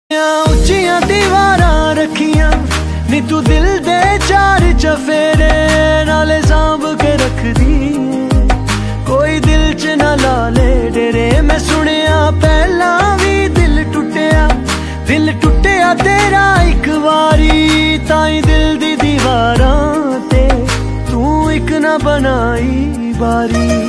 उच्चियां दीवारां रखियां नी तू दिल दे चार चफेरे नाले सांभ के रख दी, कोई दिल च ना ला ले डेरे। मैं सुनिया पहला भी दिल टुटिया तेरा एक वारी, ताई दिल दी दीवारां ते तू एक ना बनाई बारी।